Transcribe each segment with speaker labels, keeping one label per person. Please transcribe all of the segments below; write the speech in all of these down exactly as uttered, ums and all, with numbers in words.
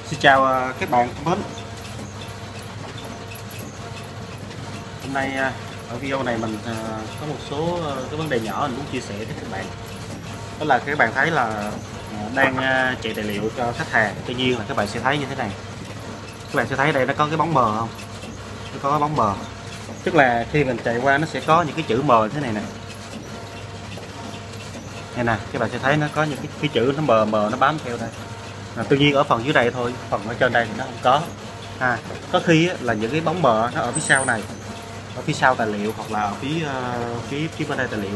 Speaker 1: Xin chào các bạn thân mến. Hôm nay ở video này mình có một số cái vấn đề nhỏ mình muốn chia sẻ với các bạn. Đó là các bạn thấy là đang chạy tài liệu cho khách hàng, tuy nhiên là các bạn sẽ thấy như thế này. Các bạn sẽ thấy đây nó có cái bóng mờ không? Nó có cái bóng mờ. Tức là khi mình chạy qua nó sẽ có những cái chữ mờ như thế này nè. Đây nè, các bạn sẽ thấy nó có những cái, cái chữ nó mờ mờ nó bám theo đây. À, tuy nhiên ở phần dưới đây thôi, phần ở trên đây thì nó không có. À, có khi là những cái bóng mờ nó ở phía sau này, ở phía sau tài liệu, hoặc là ở phía uh, phía phía bên đây tài liệu.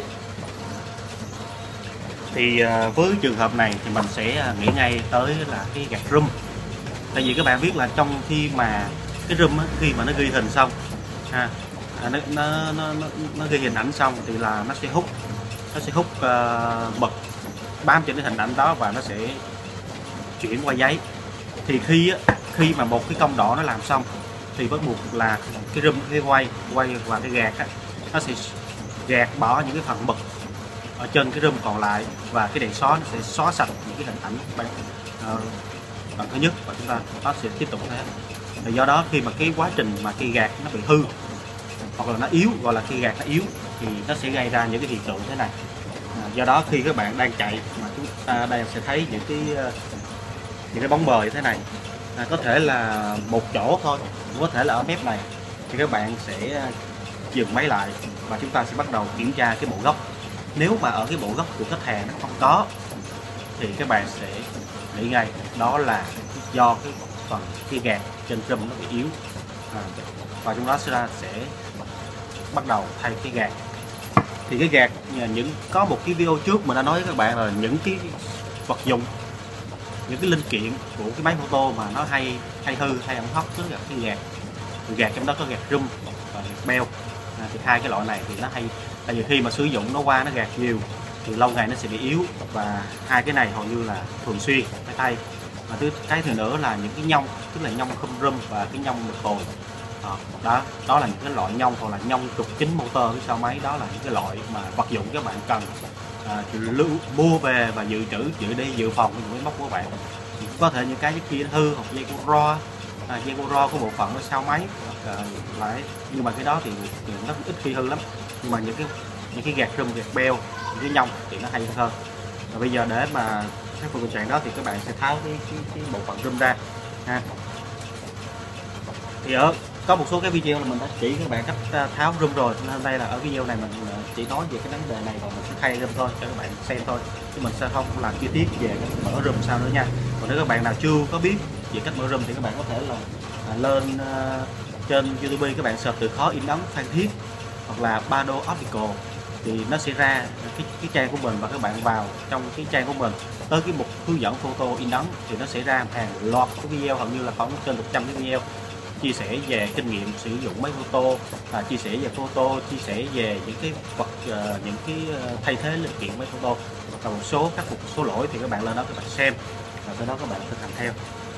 Speaker 1: Thì uh, với trường hợp này thì mình sẽ nghĩ ngay tới là cái gạt room. Tại vì các bạn biết là trong khi mà cái room á, khi mà nó ghi hình xong, ha, à, nó, nó, nó, nó, nó ghi hình ảnh xong thì là nó sẽ hút, nó sẽ hút uh, mực bám trên cái hình ảnh đó và nó sẽ chuyển qua giấy. Thì khi khi mà một cái công đoạn nó làm xong thì bắt buộc là cái room, cái quay quay và cái gạt á, nó sẽ gạt bỏ những cái phần mực ở trên cái room còn lại, và cái đèn xóa nó sẽ xóa sạch những cái hình ảnh bằng, uh, bằng thứ nhất, và chúng ta nó sẽ tiếp tục thế. Thì do đó khi mà cái quá trình mà cây gạt nó bị hư hoặc là nó yếu, gọi là cây gạt nó yếu, thì nó sẽ gây ra những cái hiện tượng thế này. À, do đó khi các bạn đang chạy mà chúng ta đây sẽ thấy những cái uh, những cái bóng mờ như thế này, à, có thể là một chỗ thôi, cũng có thể là ở mép này, thì các bạn sẽ dừng máy lại và chúng ta sẽ bắt đầu kiểm tra cái bộ gốc. Nếu mà ở cái bộ gốc của khách hàng nó không có thì các bạn sẽ nghĩ ngay đó là do cái phần cái gạt trên room nó bị yếu, à, và chúng ta sẽ sẽ bắt đầu thay cái gạt. Thì cái gạt những có một cái video trước mình đã nói với các bạn là những cái vật dụng, những cái linh kiện của cái máy photo mà nó hay hay hư hay hỏng hóc tức là cái gạt. Gạt trong đó có gạt room và gạt beo, à, thì hai cái loại này thì nó hay, tại vì khi mà sử dụng nó qua nó gạt nhiều thì lâu ngày nó sẽ bị yếu, và hai cái này hầu như là thường xuyên phải thay. Và thứ cái thứ nữa là những cái nhông, tức là nhông khum room và cái nhông lực hồi. Đó, đó đó là những cái loại nhông, hoặc là nhông trục kính motor phía sau máy. Đó là những cái loại mà vật dụng các bạn cần à, lưu mua về và dự trữ dự đi dự phòng với những cái móc của các bạn. Thì có thể những cái kia hư, hoặc dây cô ro, à, dây cô ro của bộ phận nó sau máy, hoặc là lại, nhưng mà cái đó thì, thì nó ít khi hư lắm. Nhưng mà những cái những cái gạt room, gạt beo, những cái nhông thì nó hay hơn. Và bây giờ để mà khắc phục tình trạng đó thì các bạn sẽ tháo cái, cái, cái bộ phận room ra, ha. Thì ở có một số cái video là mình đã chỉ các bạn cách tháo room rồi, nên đây là ở video này mình chỉ nói về cái vấn đề này, và mình sẽ thay room thôi cho các bạn xem thôi, chứ mình sẽ không làm chi tiết về cách mở room sao nữa nha. Còn nếu các bạn nào chưa có biết về cách mở room thì các bạn có thể là à, lên uh, trên YouTube các bạn search từ khó in ấn Phan Thiết hoặc là Bado Optical thì nó sẽ ra cái, cái trang của mình, và các bạn vào trong cái trang của mình tới cái mục hướng dẫn photo in ấn thì nó sẽ ra hàng loạt cái video, hầu như là khoảng trên một trăm cái video chia sẻ về kinh nghiệm sử dụng máy photo, à, chia sẻ về photo, chia sẻ về những cái vật uh, những cái thay thế linh kiện máy photo và một số khắc phục một số lỗi, thì các bạn lên đó các bạn xem và sau đó các bạn thực hành theo.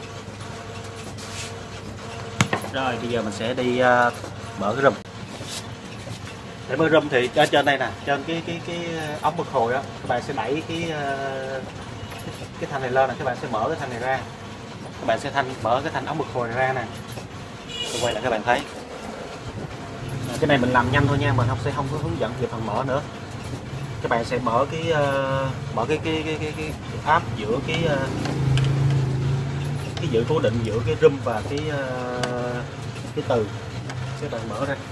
Speaker 1: Rồi bây giờ mình sẽ đi uh, mở cái room. Để mở room thì ở trên đây nè, trên cái cái cái ống bật hồi đó, các bạn sẽ đẩy cái uh, cái, cái thanh này lên này, các bạn sẽ mở cái thanh này ra, các bạn sẽ thanh mở cái thanh ống bật hồi này ra nè. Tôi quay lại các bạn thấy. À, cái này mình làm nhanh thôi nha, mình không sẽ không có hướng dẫn về phần mở nữa. Các bạn sẽ mở cái uh, mở cái cái cái cái, cái áp giữa cái uh, cái giữ cố định giữa cái room và cái uh, cái từ. Các bạn mở ra.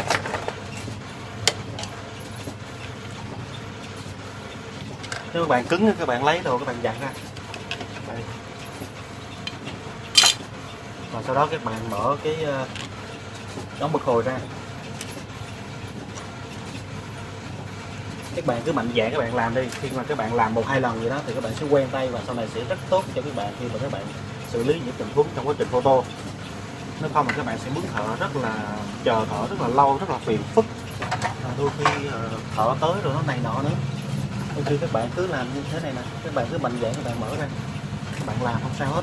Speaker 1: Nếu các bạn cứng các bạn lấy đồ các bạn giặt ra. Đây. Và sau đó các bạn mở cái uh, ống bật hồi ra. Các bạn cứ mạnh dạn các bạn làm đi, khi mà các bạn làm một hai lần gì đó thì các bạn sẽ quen tay, và sau này sẽ rất tốt cho các bạn khi mà các bạn xử lý những tình huống trong quá trình photo. Nếu không thì các bạn sẽ mướn thợ rất là chờ thợ rất là lâu, rất là phiền phức, à, đôi khi uh, thợ tới rồi nó này nọ nữa. Đôi khi các bạn cứ làm như thế này nè, các bạn cứ mạnh dạn các bạn mở ra, các bạn làm không sao hết.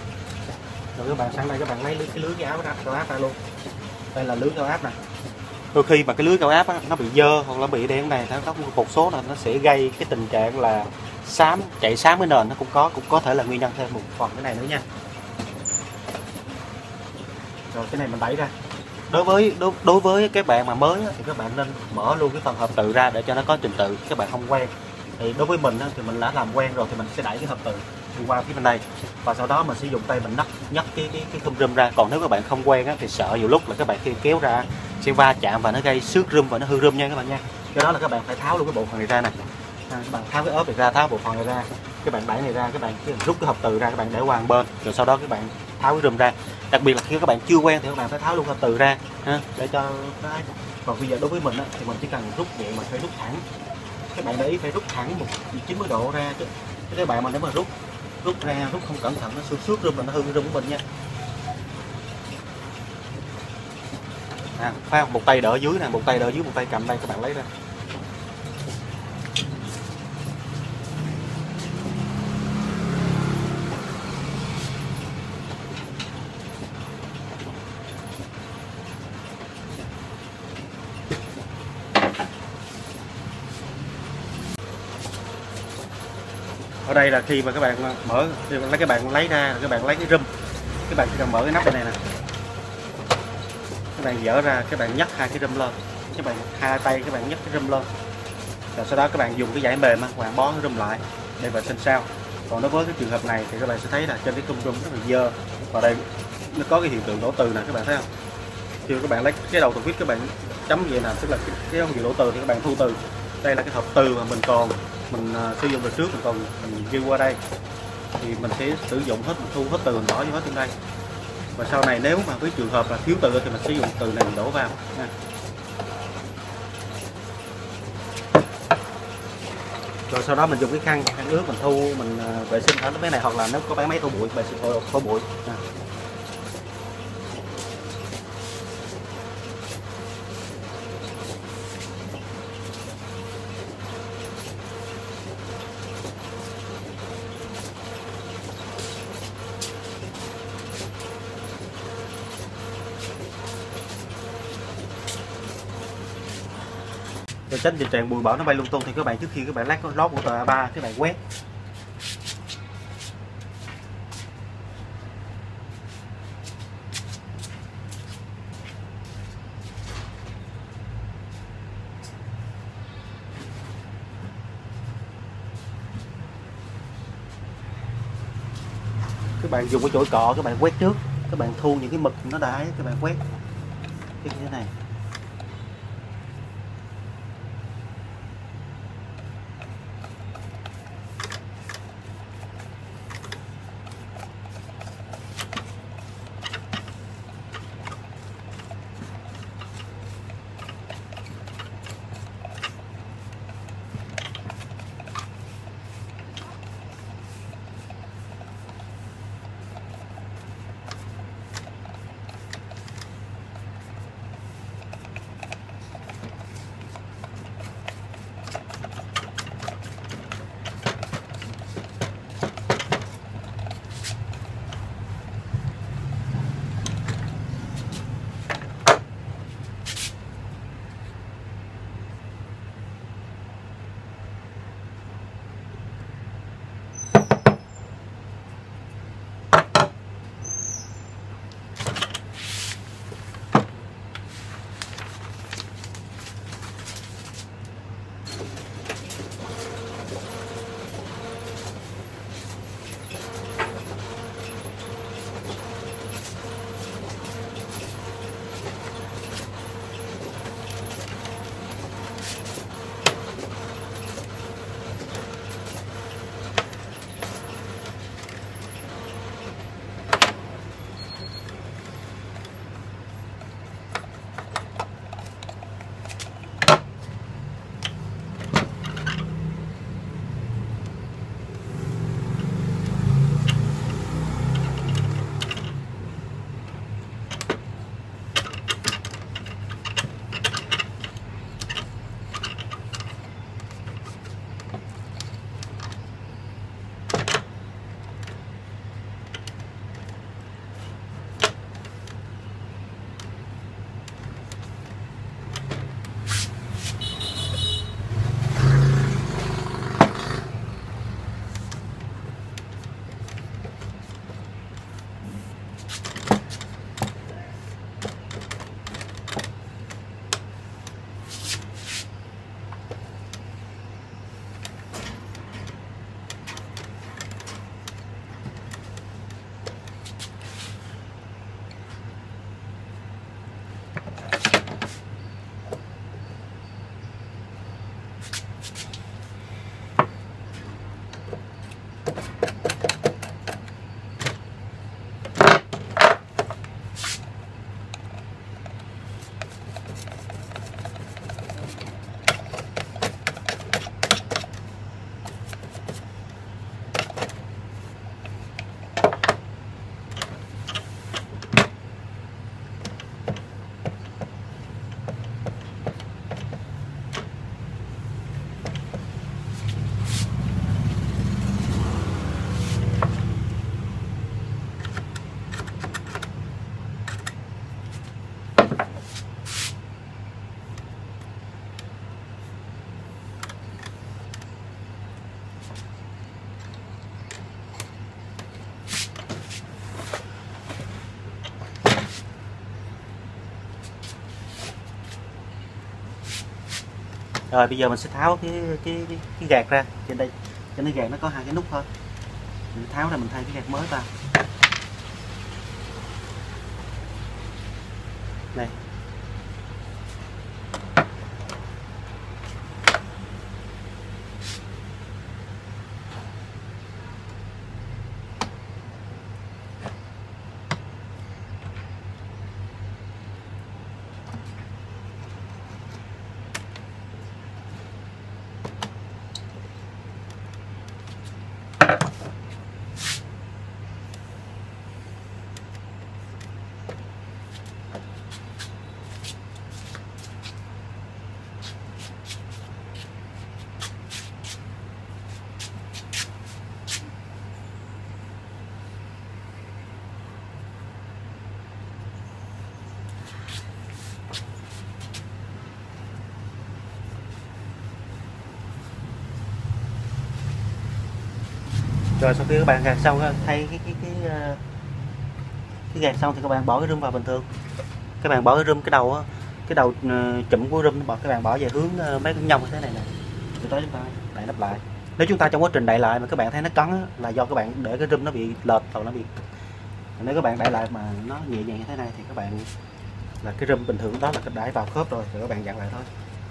Speaker 1: Rồi các bạn sang đây các bạn lấy cái lưới cái áo ra, cao áp ra luôn. Đây là lưới cao áp nè. Đôi khi mà cái lưới cao áp á, nó bị dơ hoặc là bị đen này, nó có một số là nó sẽ gây cái tình trạng là xám, chạy xám cái nền, nó cũng có cũng có thể là nguyên nhân thêm một phần cái này nữa nha. Rồi cái này mình đẩy ra. Đối với đối, đối với các bạn mà mới á, thì các bạn nên mở luôn cái phần hộp từ ra để cho nó có trình tự, các bạn không quen. Thì đối với mình á, thì mình đã làm quen rồi thì mình sẽ đẩy cái hộp từ đi qua phía bên đây và sau đó mình sẽ dùng tay mình nhấc nhấc cái cái cái khung rơm ra. Còn nếu các bạn không quen á, thì sợ nhiều lúc là các bạn khi kéo ra sẽ va chạm và nó gây xước rơm và nó hư rơm nha các bạn nha. Do đó là các bạn phải tháo luôn cái bộ phận này ra này. À, các bạn tháo cái ốp này ra, tháo bộ phận này ra, các bạn đẩy này ra, các bạn rút cái hộp từ ra, các bạn để qua một bên, rồi sau đó các bạn tháo cái rơm ra. Đặc biệt là khi các bạn chưa quen thì các bạn phải tháo luôn hộp từ ra ha, để cho cái. Còn bây giờ đối với mình á, thì mình chỉ cần rút nhẹ mà phải rút thẳng. Các bạn để ý phải rút thẳng một chín mươi độ ra chứ. Các bạn mà nếu mà rút rút ra rút không cẩn thận nó xước xước rơm là nó hư cái rơm của mình nha. À, phải không? Một tay đỡ dưới nè, một tay đỡ dưới, một tay cầm đây, các bạn lấy ra. Ở đây là khi mà các bạn mở, khi mà các bạn lấy ra, các bạn lấy cái rơm, các bạn chỉ cần mở cái nắp đây này nè, các bạn dỡ ra, các bạn nhấc hai cái rơm lên, các bạn hai tay các bạn nhấc cái rơm lên, rồi sau đó các bạn dùng cái dải mềm, các bạn bó cái rơm lại để vệ sinh sau. Còn đối với cái trường hợp này thì các bạn sẽ thấy là trên cái khung rơm rất là dơ và đây nó có cái hiện tượng đổ từ nè, các bạn thấy không? Khi các bạn lấy cái đầu tuần vít các bạn chấm vậy nè, tức là cái, cái dấu hiệu đổ từ thì các bạn thu từ. Đây là cái hộp từ mà mình còn mình uh, sử dụng được trước, mình còn mình ghi qua đây thì mình sẽ sử dụng hết, mình thu hết từ, mình bỏ vô hết trong đây. Và sau này nếu mà với trường hợp là thiếu từ thì mình sử dụng từ này mình đổ vào nha. Rồi sau đó mình dùng cái khăn khăn ướt mình thu, mình uh, vệ sinh hết cái này, hoặc là nếu có bán máy thổi bụi vệ sinh thổi, thổi bụi nha. Để tránh tình trạng bụi bẩn nó bay lung tung thì các bạn trước khi các bạn lát lót của tờ a ba các bạn quét. Các bạn dùng cái chổi cọ các bạn quét trước, các bạn thu những cái mực nó đã ấy, các bạn quét cái như thế này. Rồi bây giờ mình sẽ tháo cái cái cái, cái gạt ra. Trên đây trên cái gạt nó có hai cái nút thôi, mình tháo ra mình thay cái gạt mới vào này. Rồi sau khi các bạn gạt xong thay cái cái cái cái, cái gạt xong thì các bạn bỏ cái rơm vào bình thường. Các bạn bỏ cái rơm cái đầu á, cái đầu chụm của rơm bỏ các bạn bỏ về hướng mấy cái nhông như thế này nè, từ đó chúng ta đậy nắp lại. Nếu chúng ta trong quá trình đậy lại mà các bạn thấy nó cấn á, là do các bạn để cái rơm nó bị lệch hoặc nó bị, nếu các bạn đậy lại mà nó nhẹ nhàng như thế này thì các bạn là cái rơm bình thường đó là đẩy vào khớp rồi, rồi các bạn dặn lại thôi.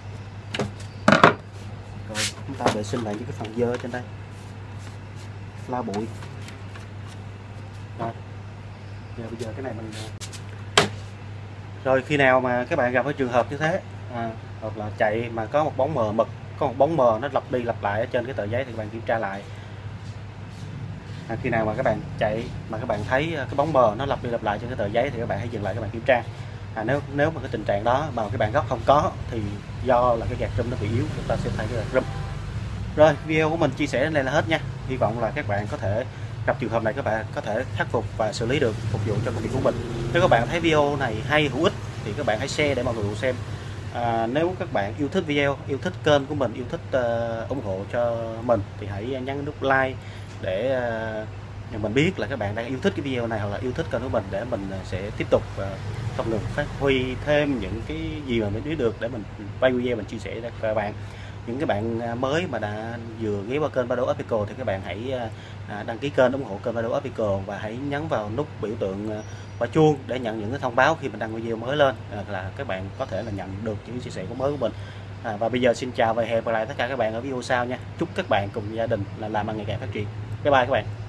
Speaker 1: Rồi chúng ta vệ sinh lại những cái phần dơ ở trên đây, lau bụi. Rồi giờ bây giờ cái này mình rồi khi nào mà các bạn gặp cái trường hợp như thế à, hoặc là chạy mà có một bóng mờ mực, có một bóng mờ nó lặp đi lặp lại ở trên cái tờ giấy thì các bạn kiểm tra lại. À, khi nào mà các bạn chạy mà các bạn thấy cái bóng mờ nó lặp đi lặp lại trên cái tờ giấy thì các bạn hãy dừng lại, các bạn kiểm tra. À, nếu nếu mà cái tình trạng đó mà các bạn góc không có thì do là cái gạt rơm nó bị yếu, chúng ta sẽ thay cái gạt rơm. Rồi video của mình chia sẻ đến đây là hết nha. Hy vọng là các bạn có thể gặp trường hợp này, các bạn có thể khắc phục và xử lý được, phục vụ cho công việc của mình. Nếu các bạn thấy video này hay hữu ích thì các bạn hãy share để mọi người cùng xem. À, nếu các bạn yêu thích video, yêu thích kênh của mình, yêu thích uh, ủng hộ cho mình thì hãy nhấn nút like để uh, mình biết là các bạn đang yêu thích cái video này hoặc là yêu thích kênh của mình, để mình sẽ tiếp tục uh, không ngừng phát huy thêm những cái gì mà mình biết được để mình quay video mình chia sẻ cho các bạn. Những cái bạn mới mà đã vừa ghé qua kênh Bado Official thì các bạn hãy đăng ký kênh, ủng hộ kênh Bado Official và hãy nhấn vào nút biểu tượng quả chuông để nhận những cái thông báo khi mình đăng video mới lên, là các bạn có thể là nhận được những chia sẻ của mới của mình. À, và bây giờ xin chào và hẹn gặp lại tất cả các bạn ở video sau nha. Chúc các bạn cùng gia đình là làm ăn ngày càng phát triển. Bye bye các bạn.